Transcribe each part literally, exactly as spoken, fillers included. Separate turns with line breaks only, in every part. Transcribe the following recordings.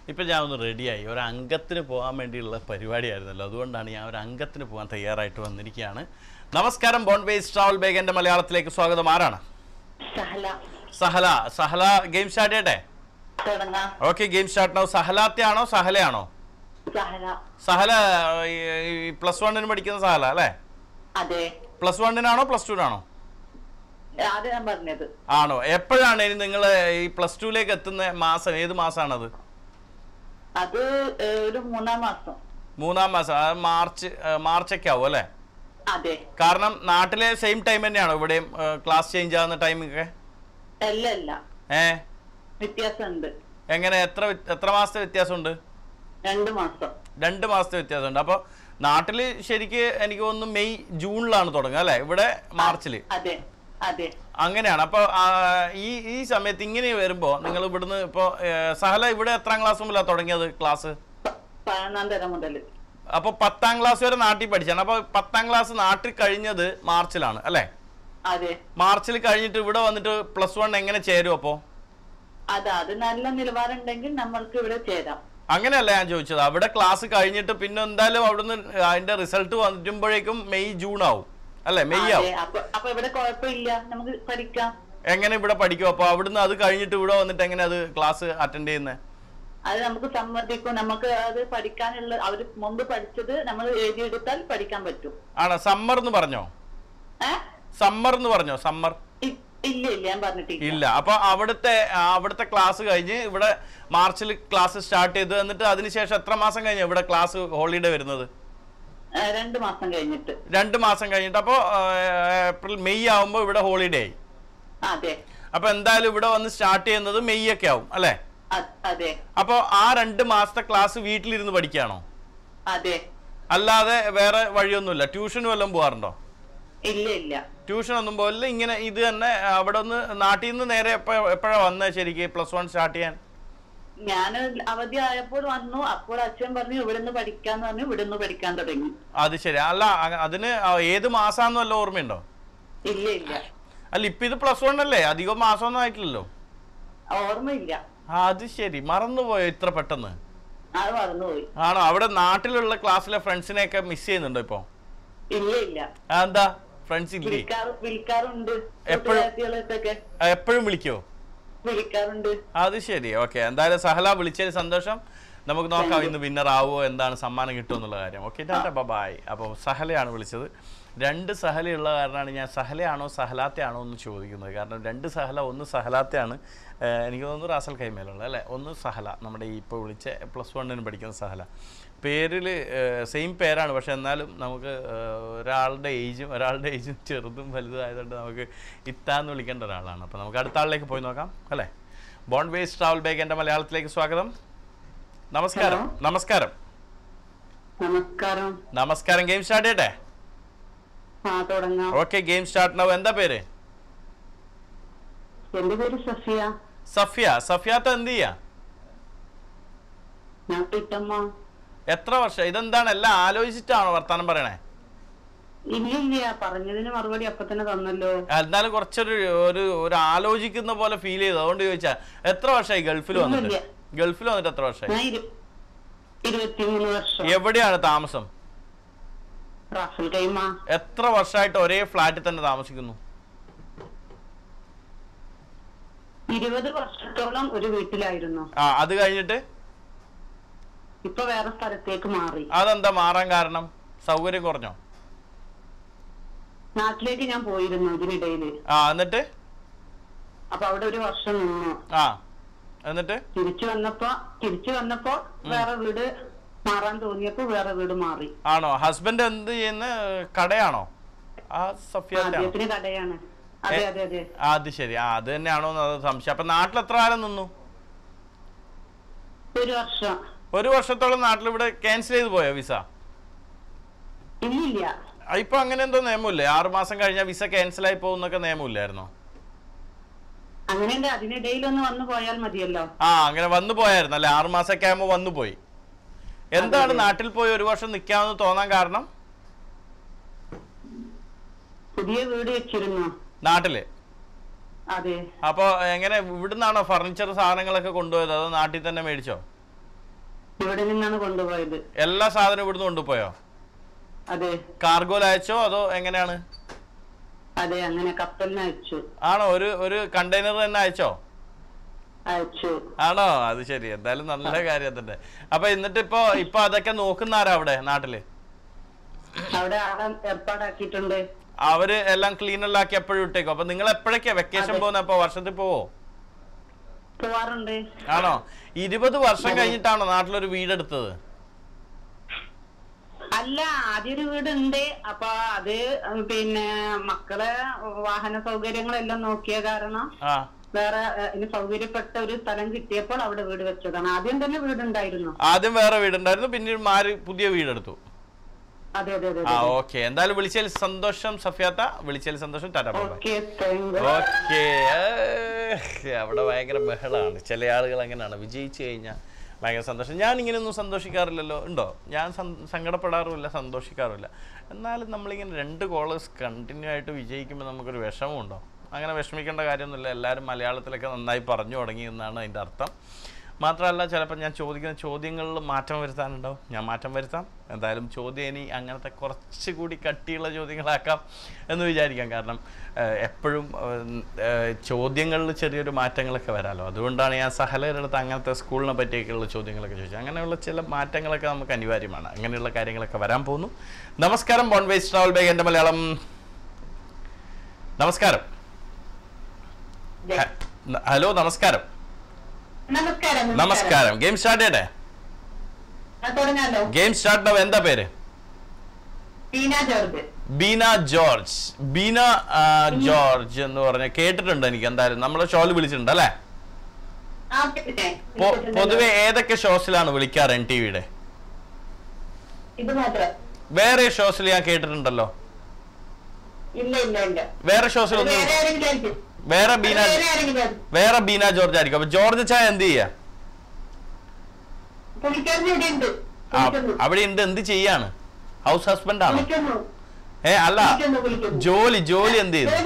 ഇപ്പം ഞാൻ ഒന്ന് റെഡിയായി. ഒരു അംഗത്തിന് പോകാൻ വേണ്ടിയുള്ള പരിപാടിയായിരുന്നല്ലോ, അതുകൊണ്ടാണ് ഞാൻ ഒരു അംഗത്തിന് പോകാൻ തയ്യാറായിട്ട് വന്നിരിക്കുകയാണ്. നമസ്കാരം, ബോൺ ബേസ് ട്രാവൽ ബേഗിന്റെ മലയാളത്തിലേക്ക് സ്വാഗതം. ആരാണ്? സഹല. സഹല, ഗെയിം സ്റ്റാർട്ട് ചെയ്യട്ടെ? ഓക്കെ, ഗെയിം സ്റ്റാർട്ട് ആവും. സഹലാത്തെയാണോ സഹലയാണോ? സഹല പ്ലസ് വണ്ണിന് പഠിക്കുന്ന സഹല അല്ലേ? പ്ലസ് വണ്ണിനാണോ പ്ലസ് ടുനാണോ? ആണോ? എപ്പോഴാണ് ഇനി നിങ്ങൾ ഈ പ്ലസ് ടുവിലേക്ക് എത്തുന്ന മാസം? ഏത് മാസമാണത്?
അത് ഒരു മൂന്നാം മാസം.
മൂന്നാം മാസം, മാർച്ച് മാർച്ചൊക്കെ ആവും അല്ലേ?
അതെ.
കാരണം നാട്ടിലെ സെയിം ടൈം തന്നെയാണോ ഇവിടെയും ക്ലാസ് ചേഞ്ച് ആവുന്ന ടൈമൊക്കെ?
അല്ല അല്ല,
ഏ
വ്യത്യാസമുണ്ട്.
എങ്ങനെ? എത്ര എത്ര മാസത്തെ വ്യത്യാസമുണ്ട്?
രണ്ട് മാസം. രണ്ട്
മാസത്തെ വ്യത്യാസമുണ്ട്. അപ്പൊ നാട്ടില് ശരിക്ക് എനിക്ക് തോന്നുന്നു മെയ് ജൂണിലാണ് തുടങ്ങുക അല്ലെ? ഇവിടെ മാർച്ചില്.
അതെ അതെ,
അങ്ങനെയാണ്. അപ്പൊ ഈ ഈ സമയത്ത് ഇങ്ങനെ വരുമ്പോ നിങ്ങൾ ഇവിടുന്ന് ഇപ്പൊ സഹല ഇവിടെ എത്രാം ക്ലാസ് മുതലാണ് തുടങ്ങിയത് ക്ലാസ്?
പതിനൊന്നാം തരം മുതൽ.
അപ്പൊ പത്താം ക്ലാസ് വരെ നാട്ടിൽ പഠിച്ചാണ്. അപ്പൊ പത്താം ക്ലാസ് നാട്ടിൽ കഴിഞ്ഞത് മാർച്ചിലാണ് അല്ലെ?
അതെ.
മാർച്ചിൽ കഴിഞ്ഞിട്ട് ഇവിടെ വന്നിട്ട് പ്ലസ് വൺ എങ്ങനെ ചേരും? അപ്പോ
അതെ, അത് നല്ല നിലവാരം ഉണ്ടെങ്കിൽ നമ്മൾക്ക് ഇവിടെ ചേരാം.
അങ്ങനെയല്ല ഞാൻ ചോദിച്ചത്. അവിടെ ക്ലാസ് കഴിഞ്ഞിട്ട് പിന്നെ എന്തായാലും അവിടുന്ന് അതിന്റെ റിസൾട്ട് വരുമ്പോഴേക്കും മെയ് ജൂൺ ആവും അല്ലെ? മെയ് ആവും.
അപ്പൊ ഇവിടെ കുഴപ്പമില്ല, നമുക്ക് പഠിക്കാം.
എങ്ങനെ ഇവിടെ പഠിക്കും? അപ്പൊ അവിടുന്ന് അത് കഴിഞ്ഞിട്ട് ഇവിടെ വന്നിട്ട് എങ്ങനെ അത് ക്ലാസ് അറ്റൻഡ് ചെയ്യുന്നത്?
അത് നമുക്ക് സമ്മതിക്കും. നമുക്ക് അത് പഠിക്കാനുള്ള അവര് മുമ്പ് പഠിച്ചത് നമ്മൾ എഴുതിയെടുത്താൽ പഠിക്കാൻ പറ്റും.
ആണോ? സമ്മർ എന്ന് പറഞ്ഞോ? സമ്മർ എന്ന് പറഞ്ഞോ? സമ്മർ
ഇല്ല ഇല്ല, ഞാൻ പറഞ്ഞിട്ടില്ല.
ഇല്ല. അപ്പൊ അവിടുത്തെ അവിടുത്തെ ക്ലാസ് കഴിഞ്ഞ് ഇവിടെ മാർച്ചിൽ ക്ലാസ് സ്റ്റാർട്ട് ചെയ്ത് എന്നിട്ട് അതിനുശേഷം എത്ര മാസം കഴിഞ്ഞ് ഇവിടെ ക്ലാസ് ഹോളിഡേ വരുന്നത്?
രണ്ട് മാസം കഴിഞ്ഞിട്ട്.
രണ്ട് മാസം കഴിഞ്ഞിട്ട്. അപ്പൊ ഏപ്രിൽ മെയ് ആവുമ്പോ ഇവിടെ ഹോളിഡേ ആയി.
അതെ.
അപ്പൊ എന്തായാലും ഇവിടെ വന്ന് സ്റ്റാർട്ട് ചെയ്യുന്നത് മെയ് ഒക്കെ ആവും അല്ലെ?
അതെ.
അപ്പൊ ആ രണ്ട് മാസത്തെ ക്ലാസ് വീട്ടിലിരുന്ന് പഠിക്കാണോ?
അതെ.
അല്ലാതെ വേറെ വഴിയൊന്നുമില്ല? ട്യൂഷന് വല്ലതും പോകാറുണ്ടോ?
ഇല്ല ഇല്ല,
ട്യൂഷൻ ഒന്നും പോലില്ല. ഇങ്ങനെ ഇത് തന്നെ അവിടെ നിന്ന് നാട്ടിൽ നിന്ന് നേരെ എപ്പോഴാ വന്നത് ശരിക്കും പ്ലസ് വൺ സ്റ്റാർട്ട് ചെയ്യാൻ?
ഞാൻ അവധി ആയപ്പോൾ വന്നു. അപ്പോൾ അച്ഛൻ പറഞ്ഞു ഇവിടുന്ന് പഠിക്കാന്ന് പറഞ്ഞു. ഇവിടുന്ന് പഠിക്കാൻ തുടങ്ങി.
അത് ശരി. അല്ല, അതിന് ഏത് മാസാന്ന് വല്ല ഓർമ്മയുണ്ടോ?
ഇല്ല ഇല്ല.
അല്ല, ഇപ്പൊ ഇത് പ്ലസ് വൺ അല്ലേ? അധികം മാസമൊന്നും ആയിട്ടില്ലല്ലോ.
ഓർമ്മയില്ല.
അത് ശരി, മറന്നുപോയോ ഇത്ര പെട്ടെന്ന്?
അത് മറന്നുപോയി.
ആണോ? അവിടെ നാട്ടിലുള്ള ക്ലാസ്സിലെ ഫ്രണ്ട്സിനെയൊക്കെ മിസ് ചെയ്യുന്നുണ്ടോ ഇപ്പൊ?
ഇല്ല ഇല്ല.
എന്താ ഫ്രണ്ട്സ് ഇല്ലേ?
വിളിക്കാറുണ്ട്.
എപ്പോഴും വിളിക്കോ?
വിളിക്കാറുണ്ട്.
അത് ശരി. ഓക്കെ, എന്തായാലും സഹല വിളിച്ചതിന് സന്തോഷം. നമുക്ക് നോക്കാം ഇന്ന് വിന്നർ ആവുമോ, എന്താണ് സമ്മാനം കിട്ടുമോ എന്നുള്ള കാര്യം. Okay, tata, bye. അപ്പോൾ സഹലയാണ് വിളിച്ചത്. രണ്ട് സഹലയുള്ള കാരണമാണ് ഞാൻ സഹലയാണോ സഹലാത്തയാണോ എന്ന് ചോദിക്കുന്നത്. കാരണം രണ്ട് സഹല, ഒന്ന് സഹലാത്തയാണ്, എനിക്ക് തോന്നുന്നു റാസൽ കൈമേലുള്ള അല്ലേ, ഒന്ന് സഹല, നമ്മുടെ ഈ ഇപ്പോൾ വിളിച്ച പ്ലസ് വണ്ണിന് പഠിക്കുന്ന സഹല. പേരിൽ സെയിം പേരാണ്, പക്ഷെ എന്നാലും നമുക്ക് ഒരാളുടെ ഏജും ഒരാളുടെ ഏജും ചെറുതും വലുതായതുകൊണ്ട് നമുക്ക് ഇത്താന്ന് വിളിക്കേണ്ട ഒരാളാണ്. അപ്പോൾ നമുക്ക് അടുത്ത ആളിലേക്ക് പോയി നോക്കാം അല്ലേ. ബോൺ ബേസ് ട്രാവൽ ബേഗ് എൻ്റെ മലയാളത്തിലേക്ക് സ്വാഗതം. നമസ്കാരം. നമസ്കാരം.
നമസ്കാരം.
നമസ്കാരം. ഗെയിം സ്റ്റാർട്ട് ചെയ്യട്ടെ? ഓക്കെ, ഗെയിം സ്റ്റാർട്ട് ആവും. എന്താ പേര്?
എന്റെ പേര് സഫിയ.
സഫിയ. സഫിയാത്ത എന്ത് ചെയ്യാ? എത്ര വർഷം? ഇതെന്താണ് എല്ലാം ആലോചിച്ചിട്ടാണോ വർത്താനം പറയണേ?
ഇല്ല, പറഞ്ഞതിന് മറുപടി അപ്പൊ തന്നെ തന്നല്ലോ.
എന്നാലും കുറച്ചൊരു ഒരു ഒരു ആലോചിക്കുന്ന പോലെ ഫീൽ ചെയ്തു, അതുകൊണ്ട് ചോദിച്ചാ. എത്ര വർഷമായി ഗൾഫിൽ വന്നിട്ട്? ഗൾഫിൽ വന്നിട്ട് എത്ര വർഷമായി?
ഇരുപത്തിമൂന്ന് വർഷം.
എവിടെയാണ് താമസം?
Ras Al Khaimah.
എത്ര വർഷമായിട്ട് ഒരേ ഫ്ലാറ്റിൽ തന്നെ താമസിക്കുന്നു?
ഇരുപത് വർഷത്തോളം ഒരു വീട്ടിലായിരുന്നു.
ആ, അത് കഴിഞ്ഞിട്ട്
ഇപ്പൊ വേറെ സ്ഥലത്തേക്ക് മാറി.
അതെന്താ മാറാൻ കാരണം? സൗകര്യം കുറഞ്ഞോ?
നാട്ടിലേക്ക് ഞാൻ പോയിരുന്നു ഇതിനിടയില്.
ആ, എന്നിട്ട്?
അപ്പൊ അവിടെ ഒരു വർഷം നിന്നു.
ആ, എന്നിട്ട്
തിരിച്ചു വന്നപ്പോ തിരിച്ചു വന്നപ്പോ വേറെ വീട് മാറാൻ തോന്നിയപ്പോ വേറെ വീട് മാറി.
ആണോ? ഹസ്ബൻഡ് എന്ത് ചെയ്യുന്ന കടയാണോ? ആ,
സഫിയത്തിന് കടയാണ്. അതെ അതെ അതെ.
അത് ശരി. ആ, അത് തന്നെയാണോ സംശയം. അപ്പൊ നാട്ടിൽ എത്ര കാലം നിന്നു?
ഒരു വർഷം.
ഒരു വർഷത്തോളം നാട്ടിൽ ഇവിടെ ക്യാൻസൽ ചെയ്ത് പോയോ വിസ?
ഇല്ല.
ഇപ്പൊ അങ്ങനെ എന്തോ നിയമമില്ലേ? ആറു മാസം കഴിഞ്ഞാൽ വിസ ക്യാൻസൽ ആയി പോകുന്നൊക്കെ നിയമമില്ലായിരുന്നോ?
അങ്ങനെ അതിനിടയിൽ ഒന്ന് വന്നു പോയാൽ മതിയല്ലോ.
ആ, അങ്ങനെ വന്നു പോയായിരുന്നു അല്ലെ? ആറു മാസമൊക്കെ ആകുമ്പോ വന്നു പോയി. എന്താണ് നാട്ടിൽ പോയി ഒരു വർഷം നിൽക്കാമെന്ന് തോന്നാൻ കാരണം?
പുതിയ വീട് വെച്ചിരുന്നു
നാട്ടില്.
അതെ.
അപ്പൊ എങ്ങനെ ഇവിടുന്നാണോ ഫർണിച്ചർ സാധനങ്ങളൊക്കെ കൊണ്ടുപോയത്, അതോ നാട്ടിൽ തന്നെ മേടിച്ചോ?
ഇവിടെ നിന്നാണ് കൊണ്ടുപോയത്.
എല്ലാ സാധനവും ഇവിടുന്ന് കൊണ്ടുപോയോ?
അതെ.
കാർഗോയിൽ അയച്ചോ അതോ എങ്ങനെയാണ്?
അതെ, അങ്ങനെ കപ്പലിന് അയച്ചു.
ആണോ? ഒരു ഒരു കണ്ടെയ്നർ തന്നെ അയച്ചോ?
അയച്ചു.
ആണോ? അത് ശരി. എന്തായാലും നല്ല കാര്യം തന്നെ. അപ്പൊ എന്നിട്ട് ഇപ്പൊ ഇപ്പൊ അതൊക്കെ നോക്കുന്ന ആരാ അവിടെ നാട്ടില്?
അവിടെ ആളെ ഏർപ്പാടാക്കിയിട്ടുണ്ട്.
അവര് എല്ലാം ക്ലീൻ എല്ലാം ആക്കി എപ്പോഴും ഇട്ടേക്കും. അപ്പൊ നിങ്ങൾ എപ്പോഴൊക്കെയാ വെക്കേഷൻ പോകുന്ന? അപ്പൊ വർഷത്തിൽ പോവോ?
പോവാറുണ്ട്.
ആണോ? ഇരുപത് വർഷം കഴിഞ്ഞിട്ടാണോ നാട്ടിലൊരു വീടെടുത്തത്?
അല്ല, ആദ്യൊരു വീടുണ്ട്. അപ്പൊ അത് പിന്നെ മക്കളെ വാഹന സൗകര്യങ്ങളെല്ലാം നോക്കിയ കാരണം വേറെ സൗകര്യപ്പെട്ട ഒരു സ്ഥലം കിട്ടിയപ്പോൾ അവിടെ വീട് വെച്ചതാണ്. ആദ്യം തന്നെ വീടുണ്ടായിരുന്നു.
ആദ്യം വേറെ വീടുണ്ടായിരുന്നു, പിന്നീട് മാറി പുതിയ വീടെടുത്തു.
അതെ അതെ അതെ.
ആ ഓക്കെ. എന്തായാലും വിളിച്ചതിൽ സന്തോഷം സഫിയാത്ത. വിളിച്ചതിൽ സന്തോഷം. ടാറ്റ. ഓക്കെ. അവിടെ ഭയങ്കര ബഹളമാണ്. ചില ആളുകൾ അങ്ങനെയാണ്, വിജയിച്ചു കഴിഞ്ഞാൽ ഭയങ്കര സന്തോഷം. ഞാൻ ഇങ്ങനെയൊന്നും സന്തോഷിക്കാറില്ലല്ലോ. ഉണ്ടോ? ഞാൻ സങ്കടപ്പെടാറുമില്ല, സന്തോഷിക്കാറുമില്ല. എന്നാലും നമ്മളിങ്ങനെ രണ്ട് കോളേഴ്സ് കണ്ടിന്യൂ ആയിട്ട് വിജയിക്കുമ്പോൾ നമുക്കൊരു വിഷമമുണ്ടോ? അങ്ങനെ വിഷമിക്കേണ്ട കാര്യമൊന്നുമില്ല. എല്ലാവരും മലയാളത്തിലൊക്കെ നന്നായി പറഞ്ഞു തുടങ്ങി എന്നാണ് അതിൻ്റെ അർത്ഥം. മാത്രമല്ല, ചിലപ്പോൾ ഞാൻ ചോദിക്കുന്ന ചോദ്യങ്ങളിൽ മാറ്റം വരുത്താനുണ്ടാവും. ഞാൻ മാറ്റം വരുത്താം. എന്തായാലും ചോദ്യം ഇനി അങ്ങനത്തെ കുറച്ചുകൂടി കട്ടിയുള്ള ചോദ്യങ്ങളാക്കാം എന്ന് വിചാരിക്കാം. കാരണം എപ്പോഴും ചോദ്യങ്ങളിൽ ചെറിയൊരു മാറ്റങ്ങളൊക്കെ വരാമല്ലോ. അതുകൊണ്ടാണ് ഞാൻ സഹലയുടെ അടുത്ത് അങ്ങനത്തെ സ്കൂളിനെ പറ്റിയൊക്കെയുള്ള ചോദ്യങ്ങളൊക്കെ ചോദിച്ചത്. അങ്ങനെയുള്ള ചില മാറ്റങ്ങളൊക്കെ നമുക്ക് അനിവാര്യമാണ്. അങ്ങനെയുള്ള കാര്യങ്ങളൊക്കെ വരാൻ പോകുന്നു. നമസ്കാരം. ബോൺവേസ് ട്രാവൽ ബാഗ് എൻ്റെ മലയാളം. നമസ്കാരം. ഹലോ, നമസ്കാരം. നമസ്കാരം. ഗെയിം സ്റ്റാർട്ട് ചെയ്യട്ടെ? ഗെയിം സ്റ്റാർട്ട് ആവും. എന്താ പേര്? ബീന ജോർജ്. ബീന ജോർജ് എന്ന് പറഞ്ഞ കേട്ടിട്ടുണ്ട് എനിക്ക്. എന്തായാലും നമ്മളെ ഷോയിൽ വിളിച്ചിട്ടുണ്ട് അല്ലേ? പൊതുവെ ഏതൊക്കെ ഷോസിലാണ് വിളിക്കാറ് എൻ ടി വിയുടെ? വേറെ ഷോസിൽ ഞാൻ കേട്ടിട്ടുണ്ടല്ലോ. വേറെ ഷോസിലൊന്നും വേറെ ബീന വേറെ ബീന ജോർജ് ആയിരിക്കും. അപ്പൊ ജോർജ് ചായ എന്ത് ചെയ്യാ? അവിടെ ഉണ്ട്. എന്ത് ചെയ്യാണ്? ഹൗസ് ഹസ്ബൻഡ് ആണോ? ഏ അല്ല, ജോലി ജോലി എന്ത് ചെയ്തു?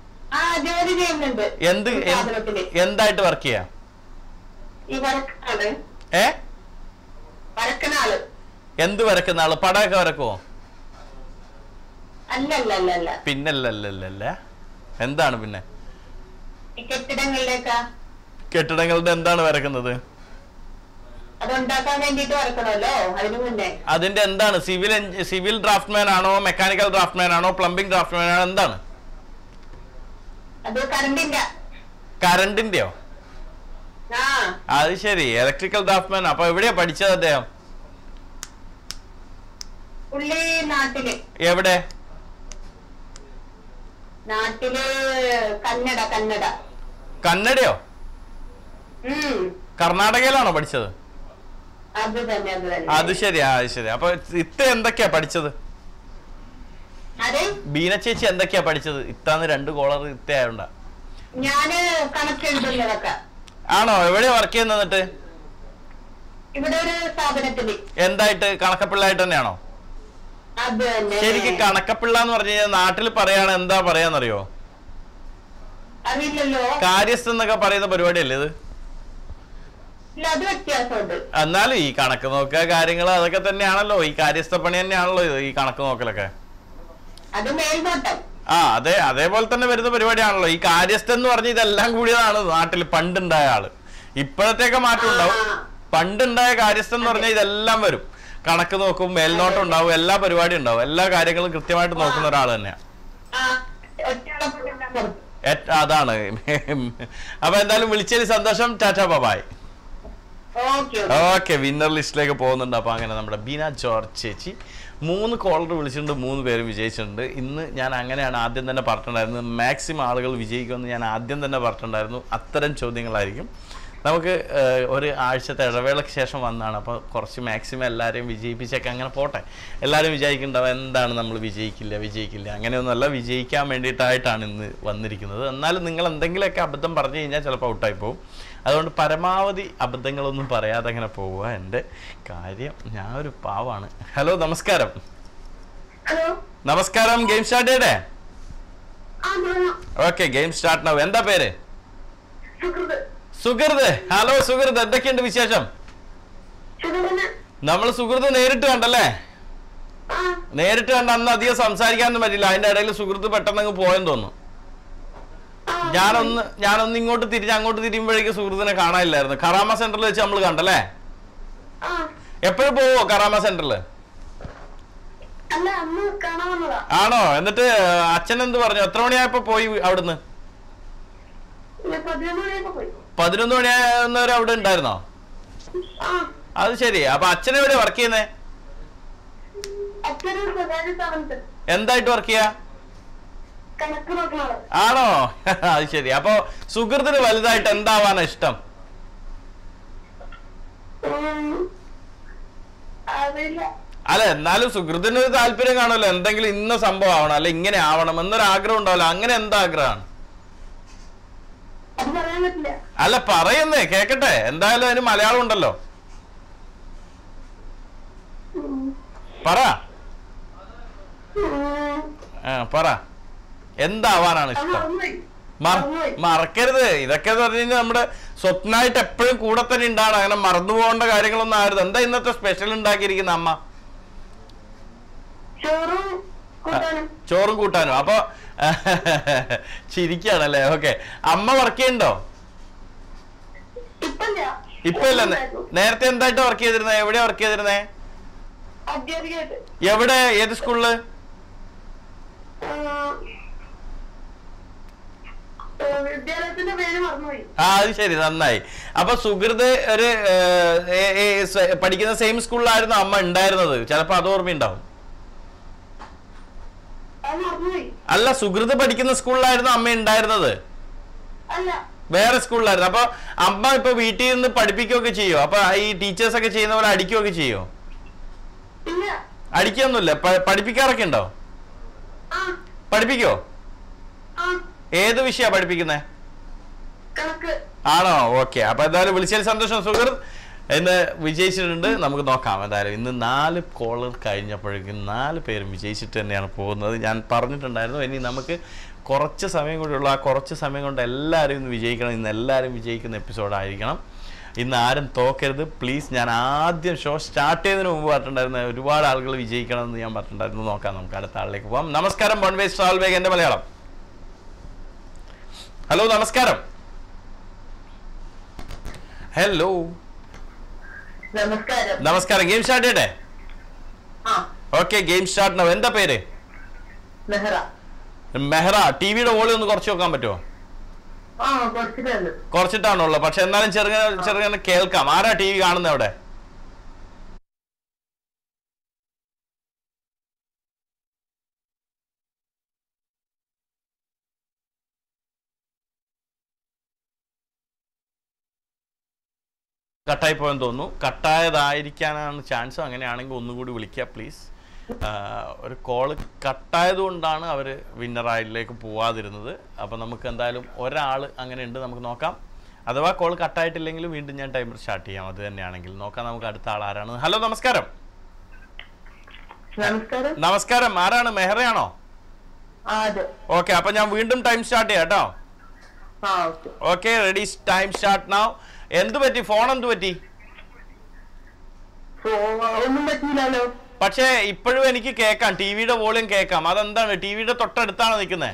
എന്ത് എന്തായിട്ട് വർക്ക് ചെയ്യാ? ഏ എന്ത് വരക്കുന്ന ആള്? പടമൊക്കെ വരക്കുവോ? പിന്നല്ലല്ലല്ല. എന്താണ് പിന്നെ? കെട്ടിടങ്ങളുടെ എന്താണ് വരക്കുന്നത്? അതിന്റെ എന്താണ്? സിവിൽ സിവിൽ ഡ്രാഫ്റ്റ്മാൻ ആണോ? മെക്കാനിക്കൽ ഡ്രാഫ്റ്റ്മാൻ ആണോ? പ്ലംബിംഗ് ഡ്രാഫ്റ്റ്മാൻ ആണോ? എന്താണ്? കറണ്ടിന്റെയോ? അത് ശരി, ഇലക്ട്രിക്കൽ ഡ്രാഫ്റ്റ്മാൻ. അപ്പൊ എവിടെയാ പഠിച്ചത് അദ്ദേഹം? എവിടെ? കന്നഡയോ? കർണാടകയിലാണോ പഠിച്ചത്? അത് ശരി. അത് ശരി. അപ്പൊ ഇത്ത എന്തൊക്കെയാ പഠിച്ചത്? ബീന ചേച്ചി എന്തൊക്കെയാ പഠിച്ചത്? ഇത്താന്ന് രണ്ട് കോളർ ഇത്തയായോണ്ടാ. ആണോ? എവിടെയാ വർക്ക് ചെയ്യുന്നത്? എന്നിട്ട് എന്തായിട്ട്? കണക്കപ്പിള്ളായിട്ട് തന്നെയാണോ? ശരിക്കും കണക്കപ്പിള്ള എന്ന് പറഞ്ഞു കഴിഞ്ഞാൽ നാട്ടിൽ പറയാണ് എന്താ പറയാന്നറിയോ? കാര്യസ്ഥ എന്നൊക്കെ പറയുന്ന പരിപാടിയല്ലേ ഇത്? എന്നാലും ഈ കണക്ക് നോക്കുക കാര്യങ്ങൾ അതൊക്കെ തന്നെയാണല്ലോ. ഈ കാര്യസ്ഥ പണി തന്നെയാണല്ലോ ഇത്, ഈ കണക്ക് നോക്കലൊക്കെ. ആ അതെ, അതേപോലെ തന്നെ വരുന്ന പരിപാടിയാണല്ലോ ഈ കാര്യസ്ഥ എന്ന് പറഞ്ഞ. ഇതെല്ലാം കൂടിയതാണ് നാട്ടിൽ പണ്ടുണ്ടായ ആള്. ഇപ്പോഴത്തേക്ക് മാറ്റം ഉണ്ടാവും. പണ്ടുണ്ടായ കാര്യസ്ഥ എന്ന് പറഞ്ഞാൽ ഇതെല്ലാം വരും. കണക്ക് നോക്കും, മേൽനോട്ടം ഉണ്ടാവും, എല്ലാ പരിപാടിയും ഉണ്ടാവും. എല്ലാ കാര്യങ്ങളും കൃത്യമായിട്ട് നോക്കുന്ന ഒരാൾ തന്നെയാണ്. അതാണ്. അപ്പൊ എന്തായാലും വിളിച്ചതിന് സന്തോഷം. ടാറ്റ ബൈ. ഓക്കെ, വിന്നർ ലിസ്റ്റിലേക്ക് പോകുന്നുണ്ട്. അപ്പൊ അങ്ങനെ നമ്മുടെ ബീന ജോർജ് ചേച്ചി മൂന്ന് കോളർ വിളിച്ചിട്ടുണ്ട്, മൂന്ന് പേര് വിജയിച്ചിട്ടുണ്ട്. ഇന്ന് ഞാൻ അങ്ങനെയാണ് ആദ്യം തന്നെ പറഞ്ഞിട്ടുണ്ടായിരുന്നത്. മാക്സിമം ആളുകൾ വിജയിക്കുമെന്ന് ഞാൻ ആദ്യം തന്നെ പറഞ്ഞിട്ടുണ്ടായിരുന്നു. അത്തരം ചോദ്യങ്ങളായിരിക്കും. നമുക്ക് ഒരു ആഴ്ചത്തെ ഇടവേളയ്ക്ക് ശേഷം വന്നതാണ്. അപ്പോൾ കുറച്ച് മാക്സിമം എല്ലാവരെയും വിജയിപ്പിച്ചൊക്കെ അങ്ങനെ പോട്ടെ. എല്ലാവരും വിചാരിക്കുന്നുണ്ടാവും എന്താണ് നമ്മൾ വിജയിക്കില്ല വിജയിക്കില്ല അങ്ങനെയൊന്നുമല്ല. വിജയിക്കാൻ വേണ്ടിയിട്ടായിട്ടാണ് ഇന്ന് വന്നിരിക്കുന്നത്. എന്നാലും നിങ്ങൾ എന്തെങ്കിലുമൊക്കെ അബദ്ധം പറഞ്ഞു കഴിഞ്ഞാൽ ചിലപ്പോൾ ഔട്ടായി പോകും. അതുകൊണ്ട് പരമാവധി അബദ്ധങ്ങളൊന്നും പറയാതെ അങ്ങനെ പോവുക. എൻ്റെ കാര്യം, ഞാൻ ഒരു പാവാണ്. ഹലോ, നമസ്കാരം. നമസ്കാരം. ഗെയിം സ്റ്റാർട്ട് ചെയ്യട്ടെ? ഓക്കെ, ഗെയിം സ്റ്റാർട്ട് ആവും. എന്താ പേര്? സുഹൃത്. ഹലോ സുഹൃത്, എന്തൊക്കെയുണ്ട് വിശേഷം? നമ്മള് സുഹൃത്ത് നേരിട്ട് കണ്ടല്ലേ? നേരിട്ട് കണ്ട അന്ന് അധികം സംസാരിക്കാനൊന്നും പറ്റില്ല. അതിന്റെ ഇടയിൽ സുഹൃത്ത് പെട്ടെന്ന് അങ്ങ് പോയെന്ന് തോന്നുന്നു. ഞാനൊന്ന് ഞാനൊന്ന് ഇങ്ങോട്ട് തിരിഞ്ഞ് അങ്ങോട്ട് തിരിയുമ്പോഴേക്ക് സുഹൃത്തിനെ കാണാനില്ലായിരുന്നു. കറാമ സെന്ററിൽ വെച്ച് നമ്മൾ കണ്ടല്ലേ? എപ്പോഴും പോവോ കറാമ സെന്ററില്? ആണോ? എന്നിട്ട് അച്ഛൻ എന്ത് പറഞ്ഞു? എത്ര മണിയായപ്പോ പോയി അവിടുന്ന്? പതിനൊന്ന് മണിയാകുന്നവരെ അവിടെ ഉണ്ടായിരുന്നോ? അത് ശരി. അപ്പൊ അച്ഛനെവിടെ വർക്ക് ചെയ്യുന്നേ? എന്തായിട്ട് വർക്ക് ചെയ്യാ? ആണോ? അത് ശരി. അപ്പൊ സുഹൃത്തിന് വലുതായിട്ട് എന്താവാനാ ഇഷ്ടം? അല്ല, എന്നാലും സുഹൃത്തിന് ഒരു താല്പര്യം കാണുമല്ലോ, എന്തെങ്കിലും ഇന്ന സംഭവം ആവണം, അല്ല ഇങ്ങനെ ആവണം എന്നൊരു ആഗ്രഹം ഉണ്ടാവല്ലോ. അങ്ങനെ എന്താ ആഗ്രഹമാണ്? അല്ല പറയുന്നേ കേക്കട്ടെ. എന്തായാലും അതിന് മലയാളം ഉണ്ടല്ലോ. പറ ആ പറ. എന്താവാനാണ് ഇഷ്ടം? മറക്കരുത്. ഇതൊക്കെ പറഞ്ഞു കഴിഞ്ഞാൽ നമ്മുടെ സ്വപ്നമായിട്ട് എപ്പോഴും കൂടെ തന്നെ ഉണ്ടാവണം. അങ്ങനെ മറന്നു പോകേണ്ട കാര്യങ്ങളൊന്നും ആയിരുന്നു. എന്താ ഇന്നത്തെ സ്പെഷ്യൽ ഉണ്ടാക്കിയിരിക്കുന്ന അമ്മ? ചോറും കൂട്ടാനും. അപ്പൊ ചിരിക്കാണല്ലേ? ഓക്കെ. അമ്മ വർക്ക് ചെയ്യണ്ടോ? ഇപ്പൊ ഇല്ല. നേരത്തെ എന്തായിട്ട് വർക്ക് ചെയ്തിരുന്നേ? എവിടെയാ വർക്ക് ചെയ്തിരുന്നേ? എവിടെ? ഏത് സ്കൂളില്? ആ അത് ശരി, നന്നായി. അപ്പൊ സുഹൃത്ത് ഒരു പഠിക്കുന്ന സെയിം സ്കൂളിലായിരുന്നു അമ്മ ഉണ്ടായിരുന്നത്. ചിലപ്പോ അത് ഓർമ്മയുണ്ടാവും. അല്ല, സുഹൃത്ത് പഠിക്കുന്ന സ്കൂളിലായിരുന്നു അമ്മ ഉണ്ടായിരുന്നത്? വേറെ സ്കൂളിലായിരുന്നു. അപ്പൊ അമ്മ ഇപ്പൊ വീട്ടിൽ നിന്ന് പഠിപ്പിക്കുകയൊക്കെ ചെയ്യോ? അപ്പൊ ഈ ടീച്ചേഴ്സ് ഒക്കെ ചെയ്യുന്ന പോലെ അടിക്കുകയൊക്കെ ചെയ്യോ? അടിക്കൊന്നുമില്ല. പഠിപ്പിക്കാറൊക്കെ ഉണ്ടോ? പഠിപ്പിക്കോ? ഏത് വിഷയാ പഠിപ്പിക്കുന്നേ? ആണോ? ഓക്കെ. അപ്പൊ എന്തായാലും വിളിച്ചതിൽ സന്തോഷം. സുഹൃത്ത് ഇന്ന് വിജയിച്ചിട്ടുണ്ട്. നമുക്ക് നോക്കാം. എന്തായാലും ഇന്ന് നാല് കോളർ കഴിഞ്ഞപ്പോഴേക്കും നാല് പേരും വിജയിച്ചിട്ട് തന്നെയാണ് പോകുന്നത്. ഞാൻ പറഞ്ഞിട്ടുണ്ടായിരുന്നു ഇനി നമുക്ക് കുറച്ച് സമയം കൂടിയുള്ള ആ കുറച്ച് സമയം കൊണ്ട് എല്ലാവരും ഇന്ന് വിജയിക്കണം. ഇന്ന് എല്ലാവരും വിജയിക്കുന്ന എപ്പിസോഡായിരിക്കണം. ഇന്ന് ആരും തോക്കരുത് പ്ലീസ്. ഞാൻ ആദ്യം ഷോ സ്റ്റാർട്ട് ചെയ്തതിന് മുമ്പ് പറഞ്ഞിട്ടുണ്ടായിരുന്നു ഒരുപാട് ആളുകൾ വിജയിക്കണം എന്ന് ഞാൻ പറഞ്ഞിട്ടുണ്ടായിരുന്നു. നോക്കാം, നമുക്ക് അടുത്ത ആളിലേക്ക് പോകാം. നമസ്കാരം, വൺ വേസ് ട്രാവൽ ബാഗ് എൻ്റെ മലയാളം. ഹലോ, നമസ്കാരം. ഹലോ, നമസ്കാരം. ഗെയിം സ്റ്റാർട്ട് ചെയ്യട്ടെ? Okay, game start now. എന്താ പേര്? മെഹ്റ. ടിവിയുടെ വോളിയം ഒന്ന് കുറച്ച് നോക്കാൻ പറ്റുമോ? കുറച്ചിട്ടാണുള്ളത്, പക്ഷെ എന്നാലും ചെറുങ്ങനെ ചെറുങ്ങനെ കേൾക്കാം. ആരാ ടി വി കാണുന്നത് അവിടെ? കട്ടായി പോയെന്ന് തോന്നുന്നു. കട്ടായതായിരിക്കാനാണ് ചാൻസ്. അങ്ങനെയാണെങ്കിൽ ഒന്നുകൂടി വിളിക്കുക പ്ലീസ്. ഒരു കോള് കട്ടായത് കൊണ്ടാണ് അവർ വിന്നറായിലേക്ക് പോവാതിരുന്നത്. അപ്പം നമുക്ക് എന്തായാലും ഒരാൾ അങ്ങനെ ഉണ്ട്, നമുക്ക് നോക്കാം. അഥവാ കോൾ കട്ടായിട്ടില്ലെങ്കിലും വീണ്ടും ഞാൻ ടൈമർ സ്റ്റാർട്ട് ചെയ്യാം. അത് തന്നെയാണെങ്കിൽ നോക്കാം. നമുക്ക് അടുത്ത ആൾ ആരാണ്? ഹലോ, നമസ്കാരം. നമസ്കാരം. ആരാണ്? മെഹ്റയാണോ? ഓക്കെ, അപ്പൊ ഞാൻ വീണ്ടും ടൈം സ്റ്റാർട്ട് ചെയ്യാം കേട്ടോ. Okay, ready, time start now. എന്ത് പറ്റി? ഫോൺ എന്ത് പറ്റി? പക്ഷേ ഇപ്പോഴും എനിക്ക് കേൾക്കാം, ടിവിയുടെ വോളിയം കേൾക്കാം. അതെന്താണ്? ടിവിയുടെ തൊട്ടടുത്താണ് നിൽക്കുന്നത്?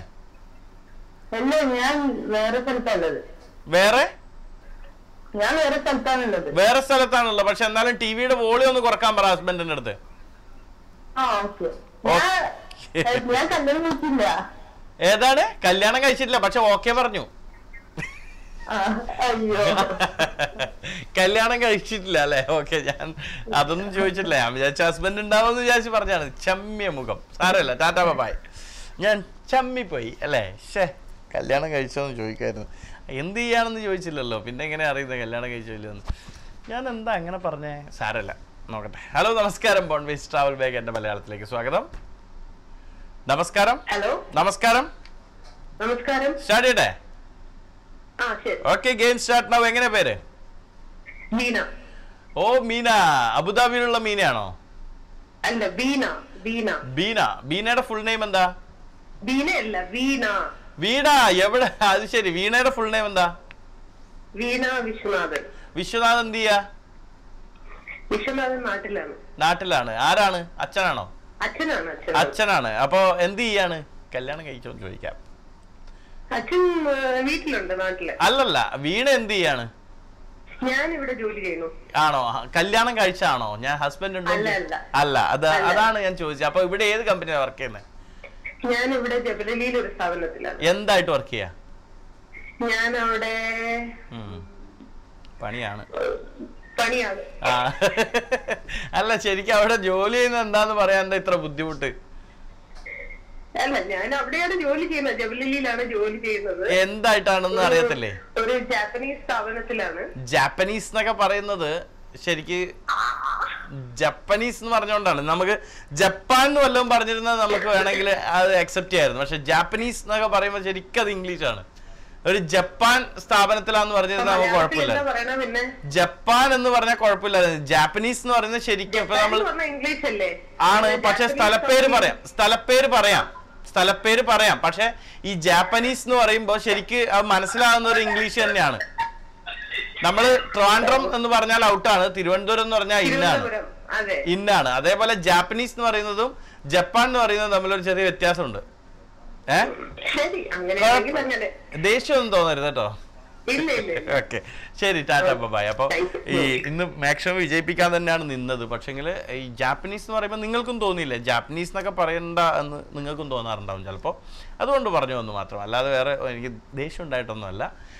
വേറെ വേറെ സ്ഥലത്താണുള്ളത്. പക്ഷെ എന്നാലും ടിവിയുടെ വോളിയം ഒന്ന് കുറക്കാൻ പറ ഹസ്ബൻഡിന്റെ അടുത്ത്. ഏതാണ്? കല്യാണം കഴിച്ചിട്ടില്ല, പക്ഷെ ഓക്കെ പറഞ്ഞു. കല്യാണം കഴിച്ചിട്ടില്ല അല്ലെ? ഓക്കെ, ഞാൻ അതൊന്നും ചോദിച്ചിട്ടില്ല. ഞാൻ വിചാരിച്ച ഹസ്ബൻഡ് ഉണ്ടാവുമെന്ന് വിചാരിച്ച് പറഞ്ഞാണ്. ചമ്മിയ മുഖം. സാരമില്ല, ടാറ്റാ ബൈ. ഞാൻ ചമ്മിപ്പോയി അല്ലേ? ഷേ, കല്യാണം കഴിച്ചോന്ന് ചോദിക്കായിരുന്നു. എന്ത് ചെയ്യാണെന്ന് ചോദിച്ചില്ലല്ലോ, പിന്നെ എങ്ങനെ അറിയുന്നത് കല്യാണം കഴിച്ചില്ലെന്ന്? ഞാൻ എന്താ അങ്ങനെ പറഞ്ഞേ? സാരമില്ല, നോക്കട്ടെ. ഹലോ, നമസ്കാരം. ബോൺവേസ് ട്രാവൽ ബാഗ് എൻ്റെ മലയാളത്തിലേക്ക് സ്വാഗതം. നമസ്കാരം. ഹലോ, നമസ്കാരം. നമസ്കാരം. സ്റ്റാർട്ട് ചെയ്യട്ടെ? Okay, game start now. എങ്ങനെ പേര്? മീന. ഓ, മീന. അബുദാബിയിലുള്ള മീനയാണോ?
അല്ല, ബീന. ബീന.
ബീന. ബീനയുടെ ഫുൾ നെയിം എന്താ?
ബീനയല്ല, വീണ.
വീണ. എവിടെ? അത് ശരി. വീണയുടെ ഫുൾ നെയിം എന്താ?
വീണ വിശ്വനാഥൻ.
വിശ്വനാഥൻ എന്ത് ചെയ്യാ?
വിശ്വനാഥൻ നാട്ടിലാണ്.
നാട്ടിലാണ്. ആരാണ്? അച്ഛനാണോ?
അച്ഛനാണ്.
അച്ഛനാണ്. അപ്പൊ എന്ത് ചെയ്യാണ്? കല്യാണം കഴിച്ചോന്ന് ചോദിക്കാം.
അച്ഛൻ വീട്ടിലുണ്ട്, നാട്ടില്.
അല്ലല്ല, വീണ എന്ത് ചെയ്യാണ്?
ഞാൻ ഇവിടെ ജോലി ചെയ്യുന്നു.
ആണോ? കല്യാണം കഴിച്ചാണോ? ഞാൻ ഹസ്ബൻഡ് ഉണ്ടോ? അല്ല, അത് അതാണ് ഞാൻ ചോദിച്ചത്. അപ്പൊ ഇവിടെ ഏത് കമ്പനിയാണ് വർക്ക് ചെയ്യുന്നത്?
ഞാൻ ഇവിടെ ജബലലിയിൽ ഒരു സ്ഥാപനത്തിലാണ്.
എന്തായിട്ട് വർക്ക് ചെയ്യാ?
ഞാൻ അവിടെ
പണിയാണ്.
പണിയാണ്.
ആ അല്ല, ശരിക്കും അവിടെ ജോലി ചെയ്യുന്നത് എന്താന്ന് പറയാൻ എന്താ ഇത്ര ബുദ്ധിമുട്ട്?
അല്ല, ഞാൻ അവിടെയാണ് ജോലി ചെയ്യുന്നത്, ജബലലിയിലാണ് ജോലി ചെയ്യുന്നത്.
എന്തായിട്ടാണെന്ന് അറിയത്തില്ലേ?
ഒരു ജാപ്പനീസ് സ്ഥാപനത്തിലാണ്.
ജാപ്പനീസ് എന്നൊക്കെ പറയുന്നത് ശരിക്ക് ജപ്പനീസ് എന്ന് പറഞ്ഞുകൊണ്ടാണ്. നമുക്ക് ജപ്പാൻ എന്ന് വല്ലതും പറഞ്ഞിരുന്നത് നമുക്ക് വേണമെങ്കിൽ അത് അക്സെപ്റ്റ് ചെയ്യായിരുന്നു. പക്ഷെ ജാപ്പനീസ് എന്നൊക്കെ പറയുമ്പോൾ ശരിക്കും അത് ഇംഗ്ലീഷാണ്. ഒരു ജപ്പാൻ സ്ഥാപനത്തിലാന്ന് പറഞ്ഞിരുന്നത് നമുക്ക് കുഴപ്പമില്ല. ജപ്പാൻ എന്ന് പറഞ്ഞാൽ കുഴപ്പമില്ല. ജാപ്പനീസ് എന്ന് പറയുന്നത് ശരിക്കും ഇപ്പൊ നമ്മൾ ആണ്. പക്ഷെ സ്ഥലപ്പേര് പറയാം, സ്ഥലപ്പേര് പറയാം സ്ഥലപ്പേര് പറയാം പക്ഷെ ഈ ജാപ്പനീസ് എന്ന് പറയുമ്പോൾ ശരിക്ക് അത് മനസ്സിലാകുന്ന ഒരു ഇംഗ്ലീഷ് തന്നെയാണ്. നമ്മള് ട്രിവാൻഡ്രം എന്ന് പറഞ്ഞാൽ ഔട്ടാണ്, തിരുവനന്തപുരം എന്ന് പറഞ്ഞാൽ ഇന്നാണ് ഇന്നാണ് അതേപോലെ ജാപ്പനീസ് എന്ന് പറയുന്നതും ജപ്പാൻ എന്ന് പറയുന്നതും തമ്മിലൊരു ചെറിയ വ്യത്യാസമുണ്ട്. ഏഹ് ദേഷ്യമൊന്നും തോന്നരുത് കേട്ടോ. ഓക്കെ, ശരി, ടാറ്റ, ബൈ. അപ്പൊ ഈ ഇന്ന് മാക്സിമം വിജയിപ്പിക്കാൻ തന്നെയാണ് നിന്നത്. പക്ഷെങ്കിൽ ഈ ജാപ്പനീസ് എന്ന് പറയുമ്പോൾ നിങ്ങൾക്കും തോന്നിയില്ലേ ജാപ്പനീസ് എന്നൊക്കെ പറയണ്ട എന്ന് നിങ്ങൾക്കും തോന്നാറുണ്ടാവും ചിലപ്പോൾ. അതുകൊണ്ട് പറഞ്ഞു വന്നു മാത്രം, അല്ലാതെ വേറെ എനിക്ക് ദേഷ്യം ഉണ്ടായിട്ടൊന്നുമല്ല.